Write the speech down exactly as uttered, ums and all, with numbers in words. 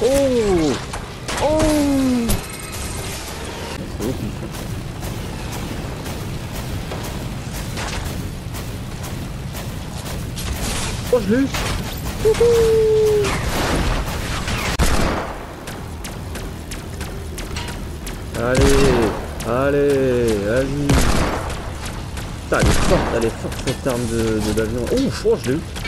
Oh. Oh. C'est épique. Oh, je l'ai eu. Wouhou. Allez, allez, vas-y. Putain, elle est forte, elle est forte cette arme de d'avion. De, oh, oh, je l'ai eu.